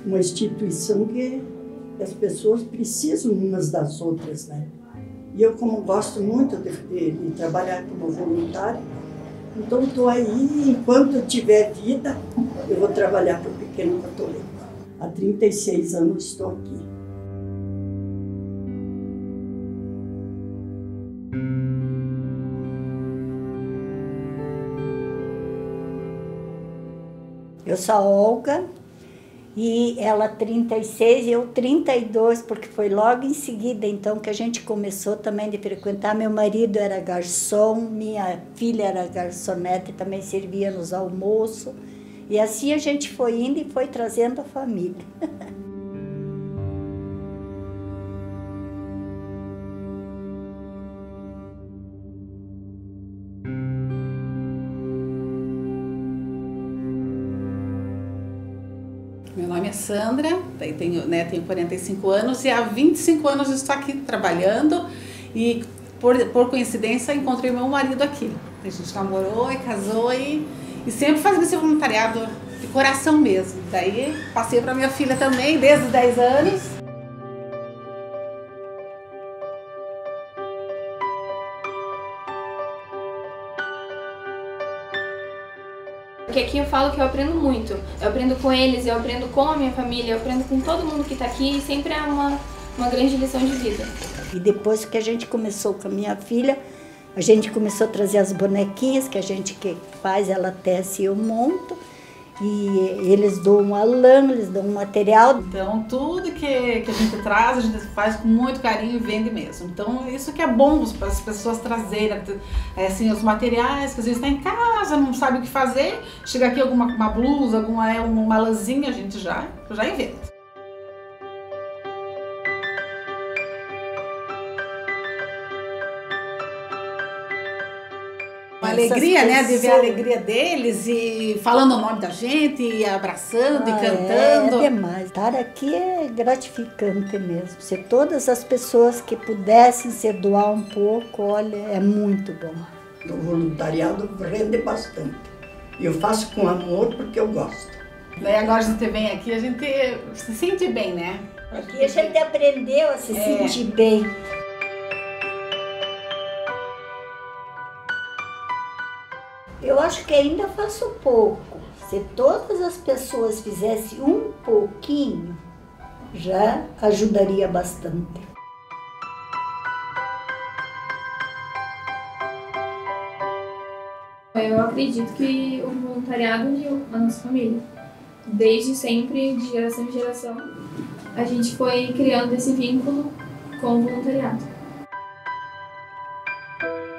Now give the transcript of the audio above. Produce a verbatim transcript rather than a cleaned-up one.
uma instituição que as pessoas precisam umas das outras, né? E eu, como gosto muito de, de, de trabalhar como voluntária, então estou aí, enquanto eu tiver vida, eu vou trabalhar para o Pequeno Catolênico. Há trinta e seis anos estou aqui. Eu sou a Olga, e ela trinta e seis e eu trinta e dois, porque foi logo em seguida então que a gente começou também de frequentar. Meu marido era garçom, minha filha era garçonete, também servia nos almoços. E assim a gente foi indo e foi trazendo a família. Meu nome é Sandra, tenho, né, tenho quarenta e cinco anos e há vinte e cinco anos estou aqui trabalhando e, por, por coincidência, encontrei meu marido aqui. A gente namorou e casou e, e sempre fazendo esse voluntariado de coração mesmo. Daí passei para minha filha também, desde os dez anos. Porque aqui eu falo que eu aprendo muito. Eu aprendo com eles, eu aprendo com a minha família, eu aprendo com todo mundo que está aqui e sempre é uma, uma grande lição de vida. E depois que a gente começou com a minha filha, a gente começou a trazer as bonequinhas que a gente que faz, ela tece e eu monto. E eles dão a lã, eles dão um material. Então tudo que, que a gente traz, a gente faz com muito carinho e vende mesmo. Então isso que é bom para as pessoas trazerem assim, os materiais, que às vezes está em casa, não sabe o que fazer, chega aqui alguma uma blusa, alguma uma lãzinha, a gente já, já inventa. Uma alegria, né, de ver a alegria deles e falando o nome da gente, e abraçando, ah, e cantando. É demais. Estar aqui é gratificante mesmo. Se todas as pessoas que pudessem se doar um pouco, olha, é muito bom. O voluntariado rende bastante. Eu faço com amor porque eu gosto. Daí agora a gente vem aqui, a gente se sente bem, né? Aqui a gente aprendeu a se é. sentir bem. Eu acho que ainda faço pouco. Se todas as pessoas fizessem um pouquinho, já ajudaria bastante. Eu acredito que o voluntariado uniu a nossa família. Desde sempre, de geração em geração, a gente foi criando esse vínculo com o voluntariado.